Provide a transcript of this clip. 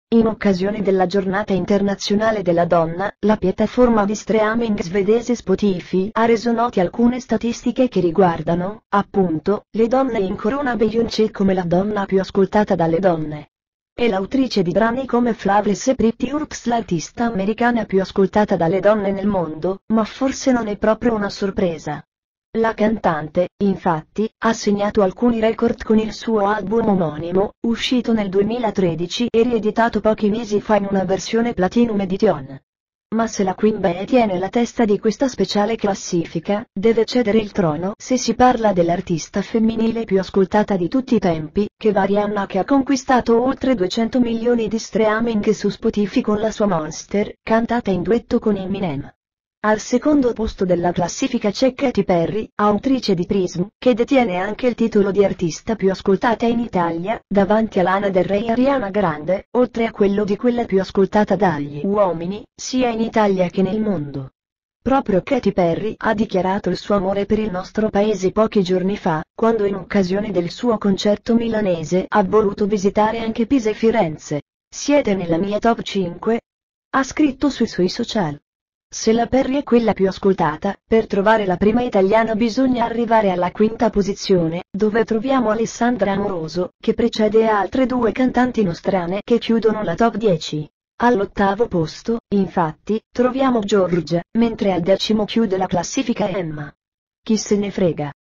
In occasione della Giornata Internazionale della Donna, la piattaforma di streaming svedese Spotify ha reso note alcune statistiche che riguardano, appunto, le donne in corona Beyoncé come la donna più ascoltata dalle donne. E l'autrice di brani come Flawless e Pretty Hurts l'artista americana più ascoltata dalle donne nel mondo, ma forse non è proprio una sorpresa. La cantante, infatti, ha segnato alcuni record con il suo album omonimo, uscito nel 2013 e rieditato pochi mesi fa in una versione Platinum Edition. Ma se la Queen Bee tiene la testa di questa speciale classifica, deve cedere il trono se si parla dell'artista femminile più ascoltata di tutti i tempi, che va Rihanna, che ha conquistato oltre 200 milioni di streaming su Spotify con la sua Monster, cantata in duetto con Eminem. Al secondo posto della classifica c'è Katy Perry, autrice di Prism, che detiene anche il titolo di artista più ascoltata in Italia, davanti a Lana Del Rey e Ariana Grande, oltre a quello di quella più ascoltata dagli uomini, sia in Italia che nel mondo. Proprio Katy Perry ha dichiarato il suo amore per il nostro paese pochi giorni fa, quando in occasione del suo concerto milanese ha voluto visitare anche Pisa e Firenze. Siete nella mia top 5? Ha scritto sui suoi social. Se la Perry è quella più ascoltata, per trovare la prima italiana bisogna arrivare alla quinta posizione, dove troviamo Alessandra Amoroso, che precede altre due cantanti nostrane che chiudono la top 10. All'8° posto, infatti, troviamo Giorgia, mentre al 10° chiude la classifica Emma. Chi se ne frega.